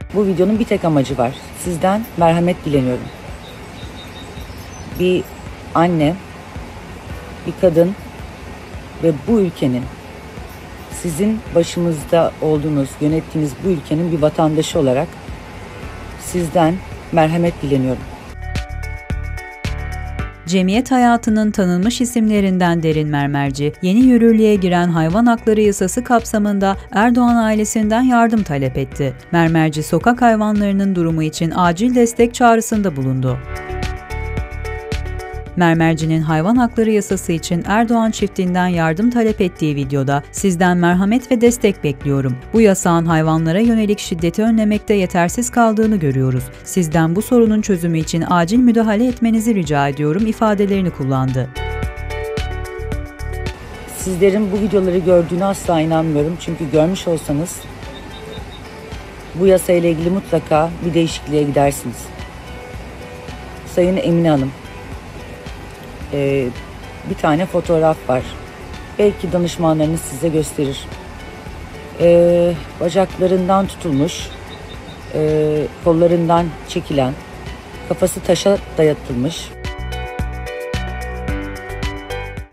Bu videonun bir tek amacı var. Sizden merhamet dileniyorum. Bir anne, bir kadın ve bu ülkenin, sizin başımızda olduğunuz, yönettiğiniz bu ülkenin bir vatandaşı olarak sizden merhamet dileniyorum. Cemiyet hayatının tanınmış isimlerinden Derin Mermerci, yeni yürürlüğe giren hayvan hakları yasası kapsamında Erdoğan ailesinden yardım talep etti. Mermerci, sokak hayvanlarının durumu için acil destek çağrısında bulundu. Mermerci'nin hayvan hakları yasası için Erdoğan çiftinden yardım talep ettiği videoda "Sizden merhamet ve destek bekliyorum. Bu yasağın hayvanlara yönelik şiddeti önlemekte yetersiz kaldığını görüyoruz. Sizden bu sorunun çözümü için acil müdahale etmenizi rica ediyorum" ifadelerini kullandı. Sizlerin bu videoları gördüğüne asla inanmıyorum. Çünkü görmüş olsanız bu yasayla ilgili mutlaka bir değişikliğe gidersiniz. Sayın Emine Hanım, bir tane fotoğraf var. Belki danışmanlarınız size gösterir. Bacaklarından tutulmuş, kollarından çekilen, kafası taşa dayatılmış